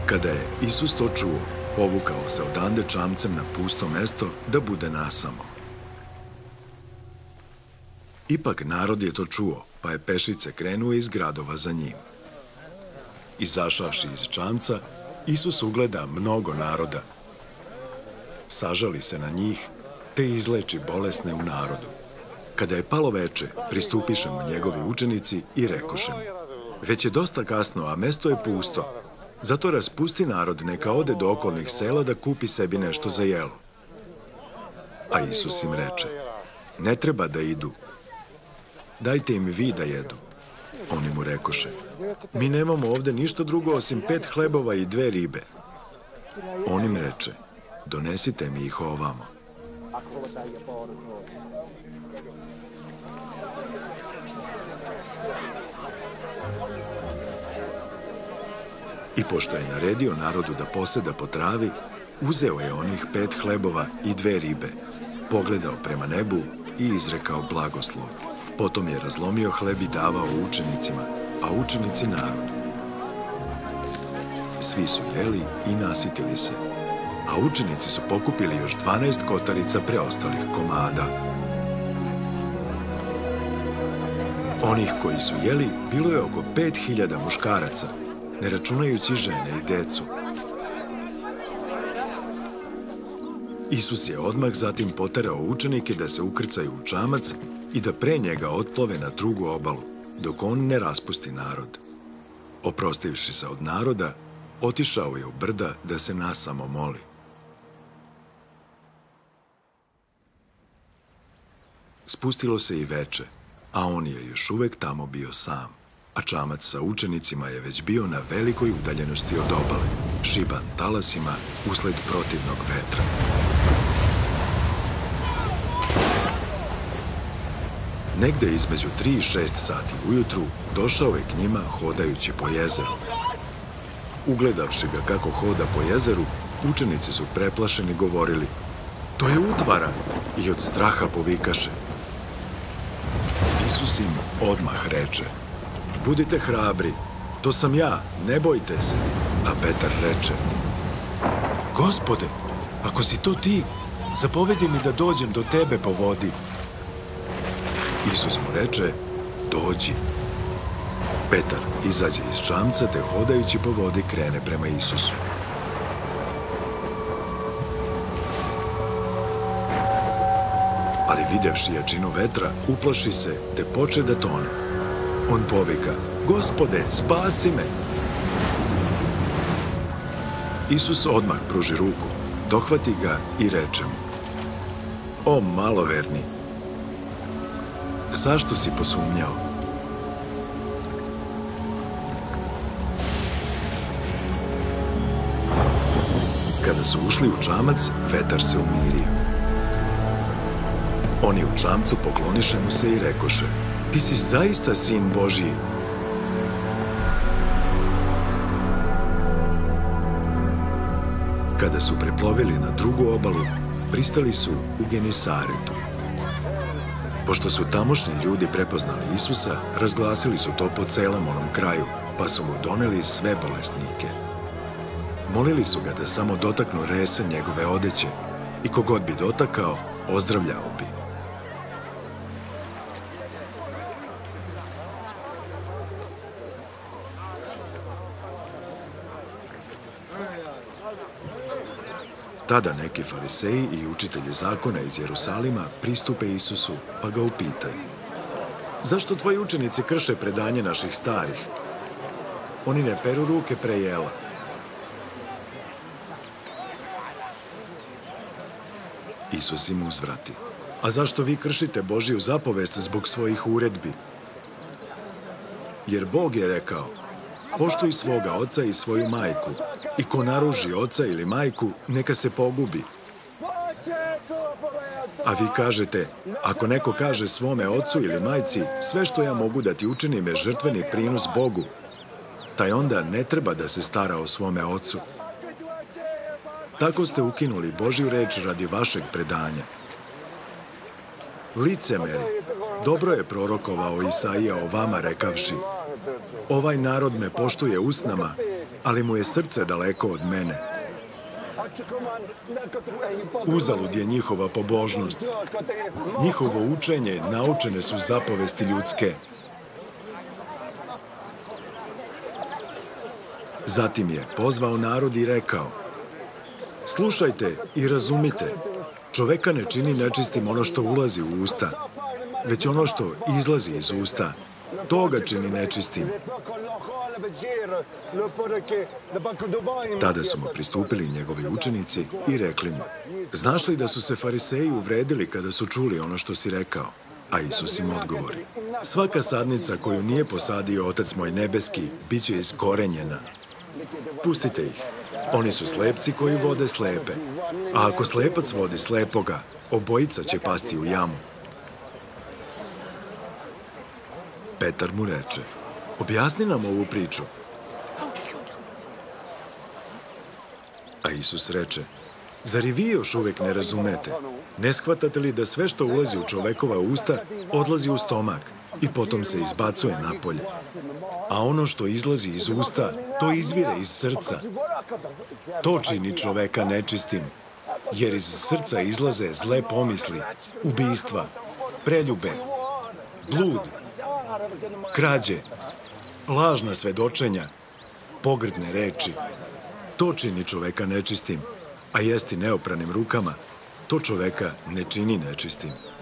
Kada je Isus to čuo, povukao se odande čamcem na pusto mesto da bude nasamo. Ipak narod je to čuo, pa je pešice krenuo iz gradova za njim. Izašavši iz čamca, Isus ugleda mnogo naroda. Sažali se na njih, te izleči bolesne u narodu. Kada je palo veče, pristupiše mu njegovi učenici i rekoše mu: već je dosta kasno, a mesto je pusto. Zato raspusti narod, neka ode do okolnih sela da kupi sebi nešto za jelo. A Isus im reče: ne treba da idu. Dajte im vi da jedu. Oni mu rekoše: mi nemamo ovde ništa drugo osim 5 hlebova i 2 ribe. On im reče: donesite mi ih ovamo. I pošto je naredio narodu da poseda po travi, uzeo je onih 5 hlebova i 2 ribe, pogledao prema nebu i izrekao blagoslov. Potom je razlomio hleb i davao učenicima, a učenici narodu. Svi su jeli i nasitili se, a učenici su pokupili još 12 kotarica preostalih komada. Onih koji su jeli bilo je oko 5000 muškaraca, ne računajući žene i decu. Isus je odmah zatim poterao učenike da se ukrcaju u čamac i da pre njega otplove na drugu obalu, dok on ne raspusti narod. Oprostivši se od naroda, otišao je u brda da se nasamo moli. Spustilo se i veče, a on je još uvek tamo bio sam, a čamac sa učenicima je već bio na velikoj udaljenosti od obale, šiban talasima usled protivnog vetra. Negde između 3 i 6 sati ujutru došao je k njima hodajući po jezeru. Ugledavši ga kako hoda po jezeru, učenici su preplašeni govorili: to je utvara, i od straha povikaše. Isus im odmah reče: budite hrabri, to sam ja, ne bojte se. A Petar reče: Gospode, ako si to ti, zapovedi mi da dođem do tebe po vodi. Isus mu reče: dođi. Petar izađe iz čamca te hodajući po vodi krene prema Isusu. Ali videvši jačinu vetra, uplaši se te poče da tone. On povika: Gospode, spasi me! Isus odmah pruži ruku, dohvati ga i reče mu: O maloverni, zašto si posumnjao? Kada su ušli u čamac, vetar se umirio. Oni u čamcu pokloniše mu se i rekoše: Ti si zaista Sin Božji. Kada su preplovili na drugu obalu, pristali su u Genisaretu. Pošto su tamošnji ljudi prepoznali Isusa, razglasili su to po celom onom kraju, pa su mu doneli sve bolesnike. Molili su ga da samo dotaknu rese njegove odeće i kogod bi dotakao, ozdravljao bi. Tada neki fariseji i učitelji zakona iz Jerusalima pristupe Isusu pa ga upitaju: Zašto tvoji učenici krše predanje naših starih? Oni ne peru ruke pre jela. Isus im uzvrati: A zašto vi kršite Božiju zapovest zbog svojih uredbi? Jer Bog je rekao: Poštuj svoga oca i svoju majku, i ko naruži oca ili majku, neka se pogubi. A vi kažete: Ako neko kaže svome ocu ili majci, sve što ja mogu da ti učinim je žrtveni prinos Bogu, taj onda ne treba da se stara o svome ocu. Tako ste ukinuli Božju reč radi vašeg predanja. Licemeri, dobro je prorokovao Isaija o vama rekavši: Ovaj narod me poštuje usnama, ali mu je srce daleko od mene. Uzalud je njihova pobožnost. Njihovo učenje naučene su zapovesti ljudske. Zatim je pozvao narod i rekao: slušajte i razumite, čoveka ne čini nečistim ono što ulazi u usta, već ono što izlazi iz usta, to ga čini nečistim. Tada su mu pristupili njegovi učenici i rekli mu: znaš li da su se fariseji uvredili kada su čuli ono što si rekao? A Isus im odgovori: svaka sadnica koju nije posadio Otac moj nebeski, bit će iskorenjena. Pustite ih. Oni su slepci koji vode slepe. A ako slepac vodi slepoga, obojica će pasti u jamu. Petar mu reče: objasni nam ovu priču. A Isus reče: zar i vi još uvek ne razumete? Ne shvatate li da sve što ulazi u čovekova usta odlazi u stomak i potom se izbacuje napolje? A ono što izlazi iz usta, to izvire iz srca. To čini čoveka nečistim, jer iz srca izlaze zle pomisli, ubistva, preljube, blud, krađe, lažna svedočenja, pogrdne reči. To čini čoveka nečistim, a jesti neopranim rukama, to čoveka ne čini nečistim.